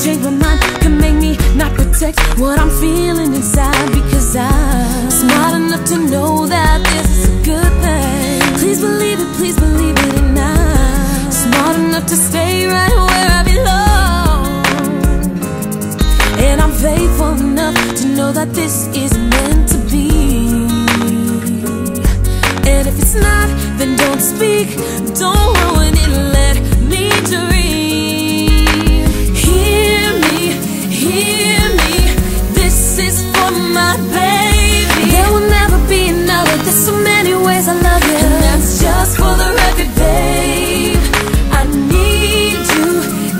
change my mind, can make me not protect what I'm feeling inside, because I'm smart enough to know that this is a good thing. Please believe it, and I'm smart enough to stay right where I belong. And I'm faithful enough to know that this is meant to be. And if it's not, then don't speak, don't ruin it, let me dream. Hear me, this is for my baby. There will never be another, there's so many ways I love you. And that's just for the record, babe. I need you,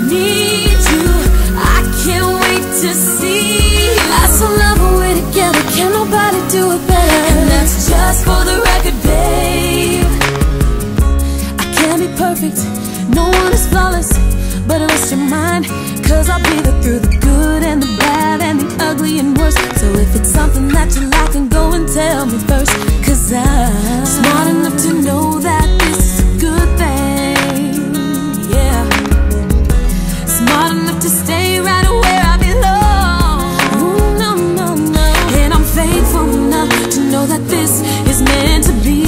I can't wait to see you. I so love when we're together, can't nobody do it better. And that's just for the record, babe. I can't be perfect, no one is flawless, but rest your mind, cause I'll be there through the good and the bad and the ugly and worse. So if it's something that you like, then go and tell me first, cause I'm smart enough to know that this is a good thing. Yeah, smart enough to stay right where I belong. Ooh, no, and I'm faithful enough to know that this is meant to be.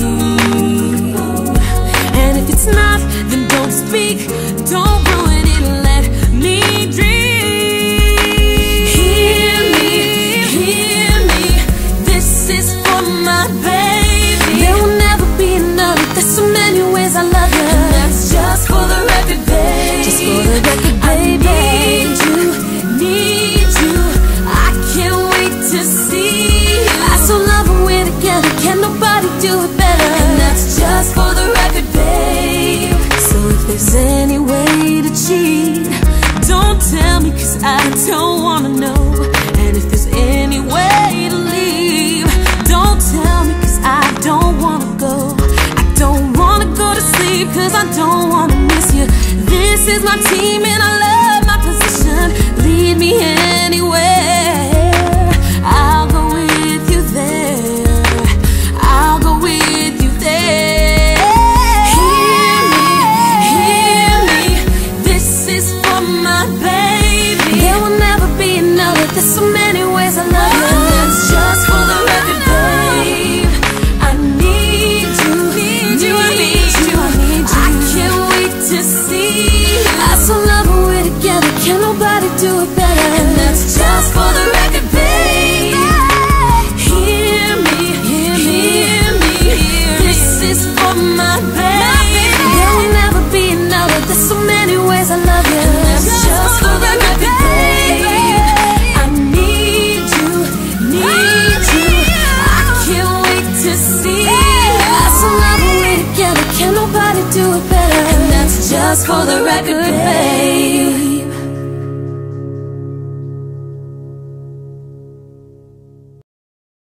And if it's not, then don't speak, don't ruin it, let me dream. Hear me, this is for my baby. There will never be another, there's so many ways I love you. And that's just for the record, babe. Just for the record, baby. I need you, I can't wait to see you. I so love when we're together, can't nobody do it better. And that's just for the record, babe. So if there's any way to cheat, don't tell me, cause I don't wanna know. And if there's any way to leave, don't tell me, cause I don't wanna go. I don't wanna go to sleep, cause I don't wanna miss you. This is my team and I love my position. Lead me anywhere, I'll go with you there, I'll go with you there. Hear me, this is for my baby. There will never be another, there's so many ways I love you. And that's just for the record, babe. I need you, I can't wait to see you. I so love when we're together, can't nobody do it better. And that's just for the record, babe. Hear me, this is for my baby. There will never be another, there's so many ways I love you. And that's just for the record, babe. I need you, I can't wait to see you. I so love when we're together, can't nobody do it better. And that's just for the record, babe.